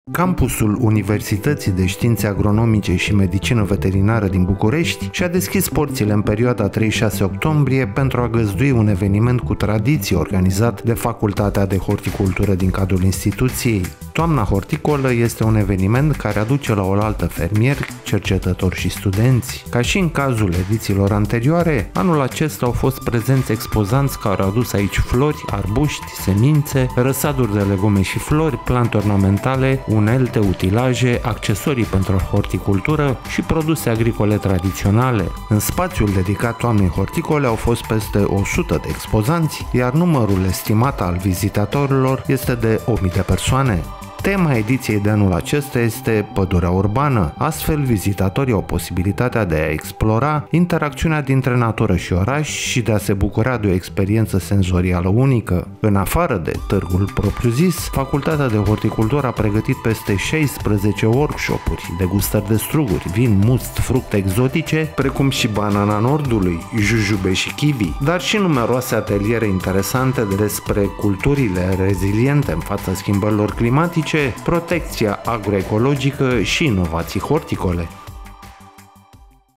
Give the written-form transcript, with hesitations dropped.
Campusul Universității de Științe Agronomice și Medicină Veterinară din București și-a deschis porțile în perioada 3-6 octombrie pentru a găzdui un eveniment cu tradiție organizat de Facultatea de Horticultură din cadrul instituției. Toamna horticolă este un eveniment care aduce la oaltă fermieri, cercetători și studenți. Ca și în cazul edițiilor anterioare, anul acesta au fost prezenți expozanți care au adus aici flori, arbuști, semințe, răsaduri de legume și flori, plante ornamentale, unelte, utilaje, accesorii pentru horticultură și produse agricole tradiționale. În spațiul dedicat toamnei horticole au fost peste 100 de expozanți, iar numărul estimat al vizitatorilor este de 1000 de persoane. Tema ediției de anul acesta este Pădurea urbană, astfel vizitatorii au posibilitatea de a explora interacțiunea dintre natură și oraș și de a se bucura de o experiență senzorială unică. În afară de târgul propriu-zis, Facultatea de Horticultură a pregătit peste 16 workshop-uri, degustări de struguri, vin, must, fructe exotice, precum și banana nordului, jujube și kiwi, dar și numeroase ateliere interesante despre culturile reziliente în fața schimbărilor climatice, protecția agroecologică și inovații horticole.